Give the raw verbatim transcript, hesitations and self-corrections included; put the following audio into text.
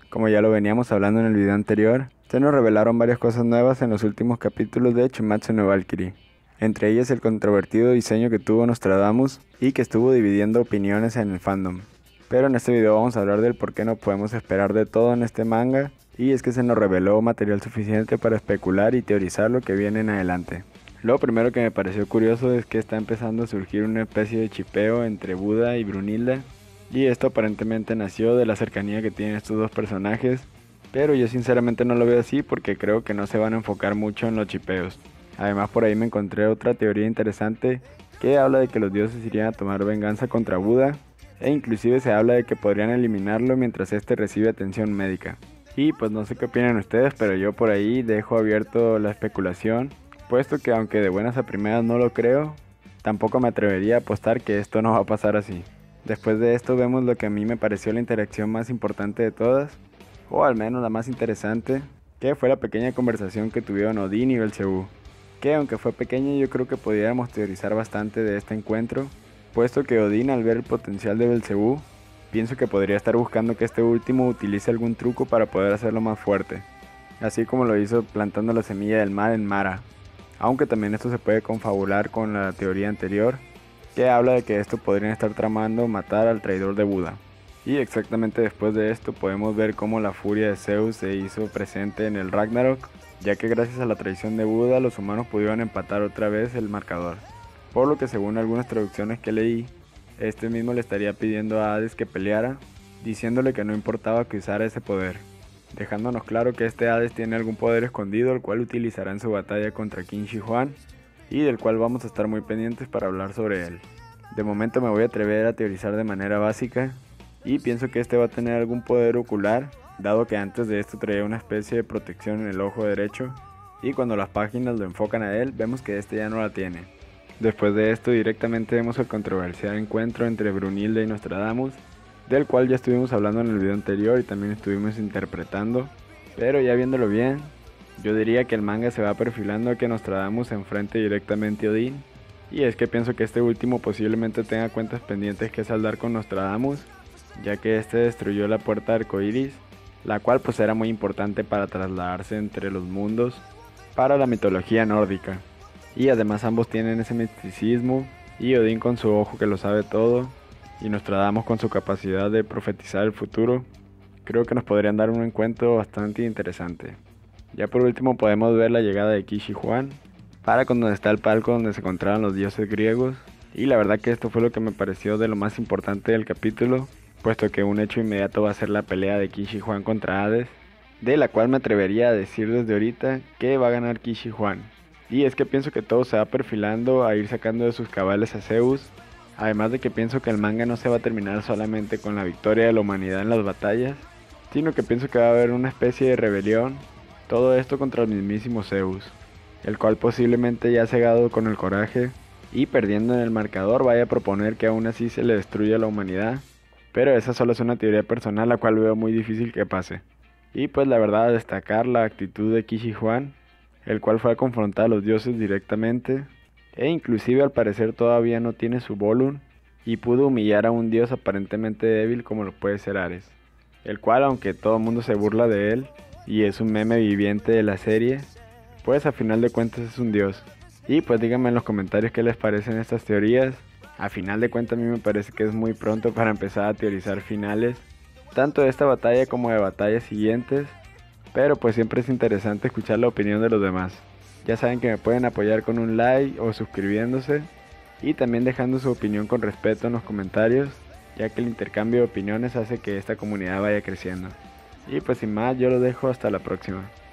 Como ya lo veníamos hablando en el video anterior, se nos revelaron varias cosas nuevas en los últimos capítulos de Chumatsu no Valkyrie. Entre ellas el controvertido diseño que tuvo Nostradamus y que estuvo dividiendo opiniones en el fandom. Pero en este video vamos a hablar del por qué no podemos esperar de todo en este manga, y es que se nos reveló material suficiente para especular y teorizar lo que viene en adelante. Lo primero que me pareció curioso es que está empezando a surgir una especie de chipeo entre Buda y Brunilda, y esto aparentemente nació de la cercanía que tienen estos dos personajes, pero yo sinceramente no lo veo así porque creo que no se van a enfocar mucho en los chipeos. Además, por ahí me encontré otra teoría interesante que habla de que los dioses irían a tomar venganza contra Buda, e inclusive se habla de que podrían eliminarlo mientras este recibe atención médica. Y pues no sé qué opinan ustedes, pero yo por ahí dejo abierto la especulación, puesto que aunque de buenas a primeras no lo creo, tampoco me atrevería a apostar que esto no va a pasar así. Después de esto vemos lo que a mí me pareció la interacción más importante de todas, o al menos la más interesante, que fue la pequeña conversación que tuvieron Odín y Belcebú, que aunque fue pequeña yo creo que pudiéramos teorizar bastante de este encuentro, puesto que Odín, al ver el potencial de Belcebú, pienso que podría estar buscando que este último utilice algún truco para poder hacerlo más fuerte, así como lo hizo plantando la semilla del mal en Mara, aunque también esto se puede confabular con la teoría anterior, que habla de que esto podrían estar tramando matar al traidor de Buda. Y exactamente después de esto podemos ver cómo la furia de Zeus se hizo presente en el Ragnarok, ya que gracias a la traición de Buda los humanos pudieron empatar otra vez el marcador, por lo que según algunas traducciones que leí, este mismo le estaría pidiendo a Hades que peleara, diciéndole que no importaba que usara ese poder, dejándonos claro que este Hades tiene algún poder escondido el cual utilizará en su batalla contra Qin Shi Huang, y del cual vamos a estar muy pendientes para hablar sobre él. De momento me voy a atrever a teorizar de manera básica, y pienso que este va a tener algún poder ocular, dado que antes de esto traía una especie de protección en el ojo derecho, y cuando las páginas lo enfocan a él, vemos que este ya no la tiene. Después de esto directamente vemos el controversial encuentro entre Brunilda y Nostradamus, del cual ya estuvimos hablando en el video anterior y también estuvimos interpretando, pero ya viéndolo bien, yo diría que el manga se va perfilando a que Nostradamus se enfrente directamente a Odín, y es que pienso que este último posiblemente tenga cuentas pendientes que saldar con Nostradamus, ya que este destruyó la puerta arcoíris, la cual pues era muy importante para trasladarse entre los mundos para la mitología nórdica, y además ambos tienen ese misticismo, y Odín con su ojo que lo sabe todo, y Nostradamus con su capacidad de profetizar el futuro, creo que nos podrían dar un encuentro bastante interesante. Ya por último podemos ver la llegada de Qin Shi Huang, para con donde está el palco donde se encontraban los dioses griegos, y la verdad que esto fue lo que me pareció de lo más importante del capítulo, puesto que un hecho inmediato va a ser la pelea de Qin Shi Huang contra Hades, de la cual me atrevería a decir desde ahorita que va a ganar Qin Shi Huang. Y es que pienso que todo se va perfilando a ir sacando de sus cabales a Zeus, además de que pienso que el manga no se va a terminar solamente con la victoria de la humanidad en las batallas, sino que pienso que va a haber una especie de rebelión, todo esto contra el mismísimo Zeus, el cual posiblemente ya cegado con el coraje y perdiendo en el marcador vaya a proponer que aún así se le destruya la humanidad, pero esa solo es una teoría personal la cual veo muy difícil que pase. Y pues la verdad, a destacar la actitud de Qin Shi Huang, el cual fue a confrontar a los dioses directamente, e inclusive al parecer todavía no tiene su Volum, y pudo humillar a un dios aparentemente débil como lo puede ser Ares, el cual aunque todo el mundo se burla de él, y es un meme viviente de la serie, pues a final de cuentas es un dios. Y pues díganme en los comentarios qué les parecen estas teorías. A final de cuentas a mí me parece que es muy pronto para empezar a teorizar finales, tanto de esta batalla como de batallas siguientes, pero pues siempre es interesante escuchar la opinión de los demás. Ya saben que me pueden apoyar con un like o suscribiéndose, y también dejando su opinión con respeto en los comentarios, ya que el intercambio de opiniones hace que esta comunidad vaya creciendo. Y pues sin más, yo lo dejo hasta la próxima.